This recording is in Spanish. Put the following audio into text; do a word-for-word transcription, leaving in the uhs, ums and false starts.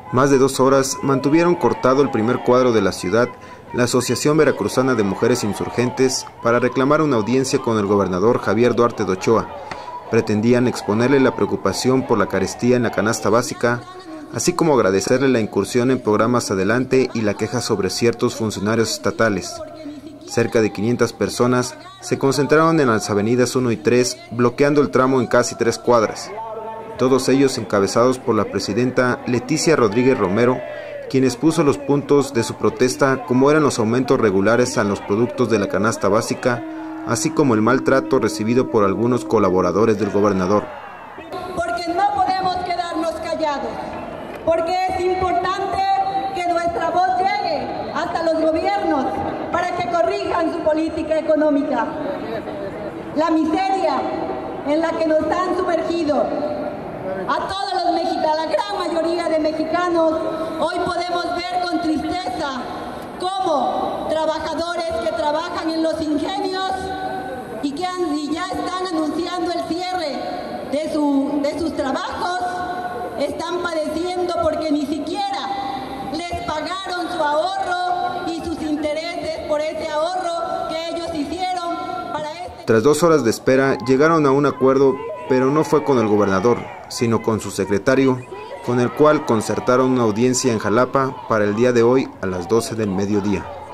Más de dos horas mantuvieron cortado el primer cuadro de la ciudad la Asociación Veracruzana de Mujeres Insurgentes para reclamar una audiencia con el gobernador Javier Duarte de Ochoa. Pretendían exponerle la preocupación por la carestía en la canasta básica, así como agradecerle la incursión en programas Adelante y la queja sobre ciertos funcionarios estatales. Cerca de quinientas personas se concentraron en las avenidas uno y tres, bloqueando el tramo en casi tres cuadras. Todos ellos encabezados por la presidenta Leticia Rodríguez Romero, quien expuso los puntos de su protesta, como eran los aumentos regulares a los productos de la canasta básica, así como el maltrato recibido por algunos colaboradores del gobernador. Porque no podemos quedarnos callados, porque es importante que nuestra voz llegue hasta los gobiernos para que corrijan su política económica. La miseria en la que nos han sumergido a todos los mexicanos, a la gran mayoría de mexicanos, hoy podemos ver con tristeza cómo trabajadores que trabajan en los ingenios y que han, y ya están anunciando el cierre de, su, de sus trabajos, están padeciendo porque ni siquiera les pagaron su ahorro y sus intereses por ese ahorro que ellos hicieron para este... Tras dos horas de espera, llegaron a un acuerdo, pero no fue con el gobernador, sino con su secretario, con el cual concertaron una audiencia en Jalapa para el día de hoy a las doce del mediodía.